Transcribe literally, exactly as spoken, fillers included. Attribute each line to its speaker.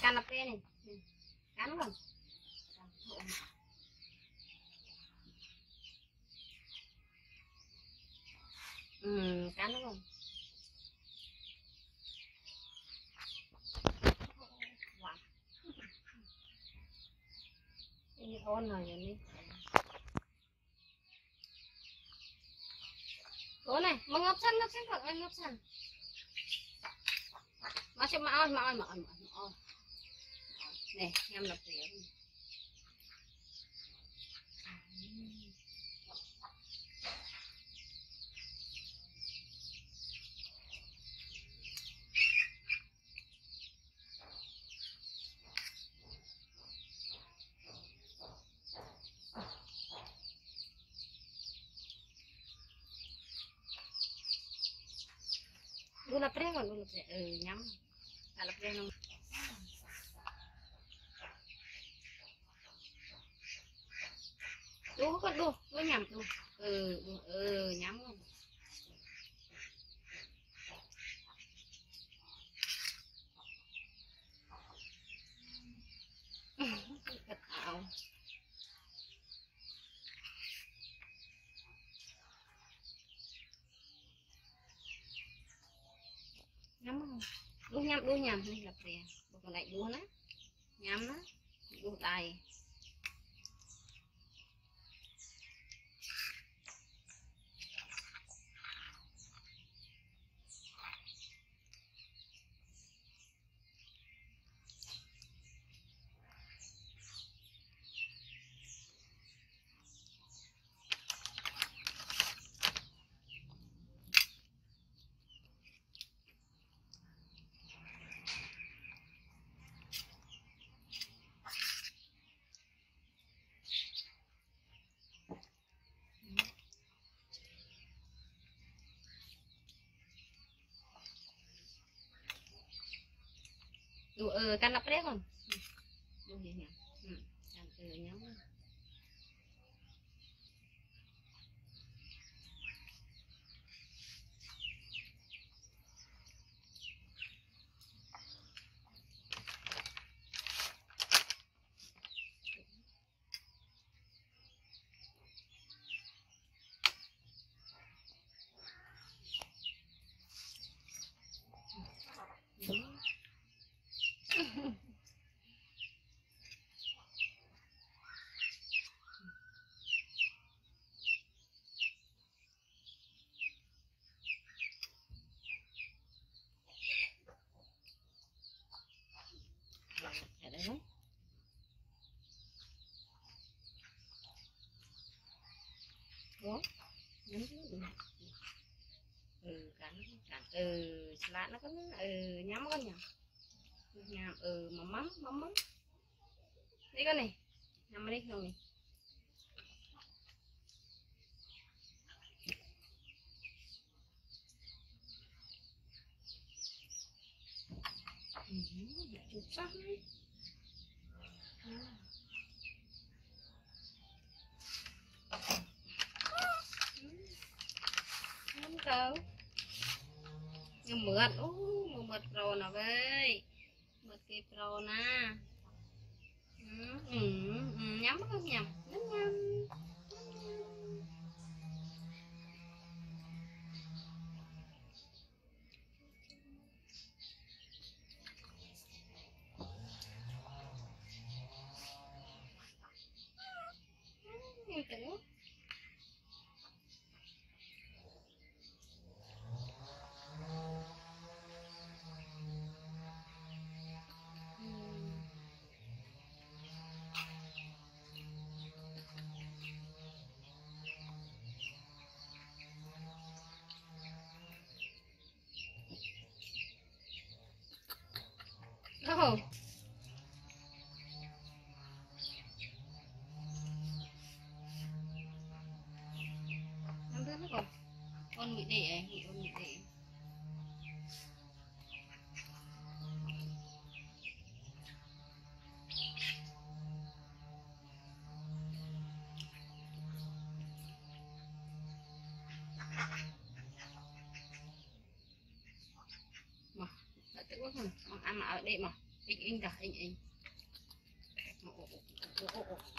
Speaker 1: canapé này cắn không ừ, cắn đúng không wow. Ini on rồi ini Ủa này, mau ngập sân, ngập sân Phật ơi, ngập sân. Mau cho mau ơi, mau ơi, mau ơi, mau ơi. Nè, ngâm lập rỉa. Đu lập rỉa còn, đu lập rỉa, ừ, nhắm. À, lập rỉa không? Đu con đu, đu nhầm đu. Ừ, đu, ừ, nhắm không? Cật ảo. Nhắm không? Đu nhầm, đu nhầm, đi lập rỉa. Bộ còn lại đu nó. Nhắm nó. Đu đầy. Đu ừ, căn lập rỉa không? Đu gì nhỉ? Ừ, căn ừ nhắm. Ở đây đấy. Đó. Nhắm ừ. Ừ, cắn cắn ừ, salad nó có ừ, nhắm con nhỉ. Nhắm ừ, mắm mắm mắm mắm. Đi con này. Nhắm đi không này. Ừ, chụp sắc đấy. Không đâu. Nhưng mượt, ô, mượt pro nào vậy? Mượt cái pro na. Ừ, ừ, ừ, nhắm không nhầm, nhắm nhắm. Em tưởng. Đâu? Năm thứ nó còn con bị đẻ, bị con bị đẻ. Mà, đã tự quá không? Mà ăn mà ở đây mà. in in ta in in